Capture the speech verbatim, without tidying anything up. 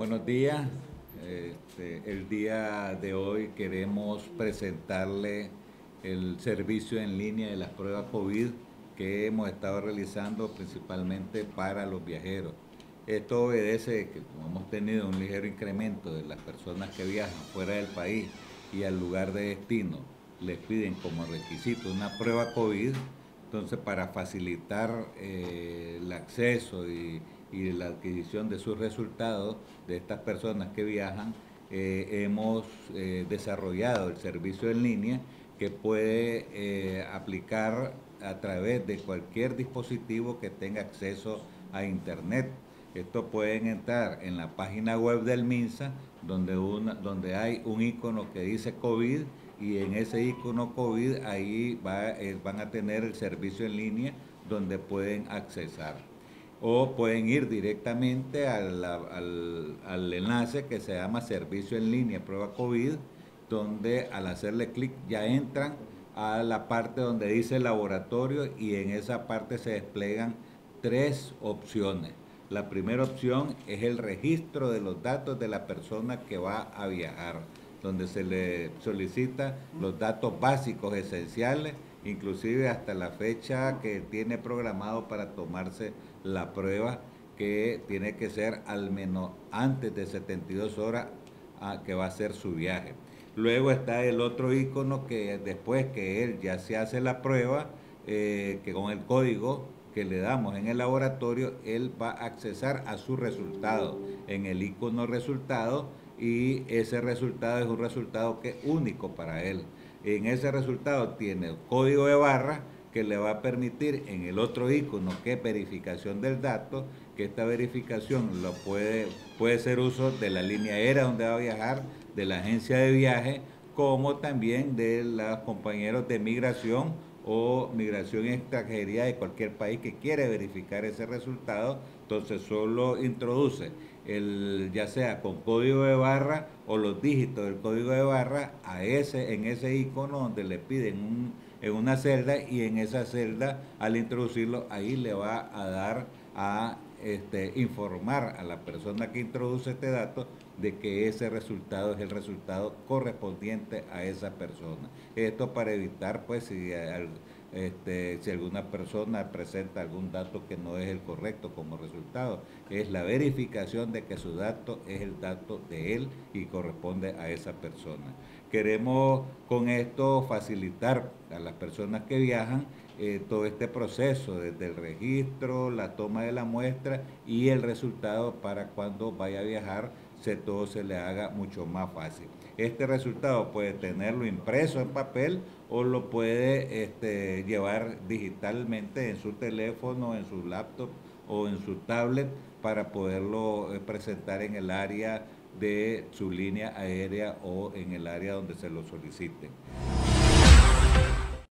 Buenos días. Este, el día de hoy queremos presentarle el servicio en línea de las pruebas COVID que hemos estado realizando principalmente para los viajeros. Esto obedece que como hemos tenido un ligero incremento de las personas que viajan fuera del país y al lugar de destino les piden como requisito una prueba COVID. Entonces, para facilitar eh, el acceso y, y la adquisición de sus resultados de estas personas que viajan, eh, hemos eh, desarrollado el servicio en línea que puede eh, aplicar a través de cualquier dispositivo que tenga acceso a Internet. Esto pueden entrar en la página web del MINSA, donde, una, donde hay un icono que dice COVID, y en ese icono COVID ahí va, eh, van a tener el servicio en línea donde pueden accesar. O pueden ir directamente al, al, al enlace que se llama Servicio en línea Prueba COVID, donde al hacerle clic ya entran a la parte donde dice laboratorio, y en esa parte se desplegan tres opciones. La primera opción es el registro de los datos de la persona que va a viajar, donde se le solicita los datos básicos esenciales, inclusive hasta la fecha que tiene programado para tomarse la prueba, que tiene que ser al menos antes de setenta y dos horas a que va a ser su viaje. Luego está el otro icono que después que él ya se hace la prueba, eh, que con el código que le damos en el laboratorio, él va a accesar a su resultado en el icono resultado, y ese resultado es un resultado que es único para él. En ese resultado tiene el código de barra que le va a permitir en el otro icono, que es verificación del dato, que esta verificación lo puede, puede ser uso de la línea aérea donde va a viajar, de la agencia de viaje, como también de los compañeros de migración o migración y extranjería de cualquier país que quiere verificar ese resultado. Entonces solo introduce el, ya sea con código de barra o los dígitos del código de barra a ese, en ese icono donde le piden un, en una celda, y en esa celda al introducirlo ahí le va a dar a este, informar a la persona que introduce este dato de que ese resultado es el resultado correspondiente a esa persona. Esto para evitar, pues, si, este, si alguna persona presenta algún dato que no es el correcto como resultado, es la verificación de que su dato es el dato de él y corresponde a esa persona. Queremos con esto facilitar a las personas que viajan eh, todo este proceso, desde el registro, la toma de la muestra y el resultado, para cuando vaya a viajar se, todo se le haga mucho más fácil. Este resultado puede tenerlo impreso en papel o lo puede este, llevar digitalmente en su teléfono, en su laptop o en su tablet, para poderlo eh, presentar en el área de su línea aérea o en el área donde se lo soliciten.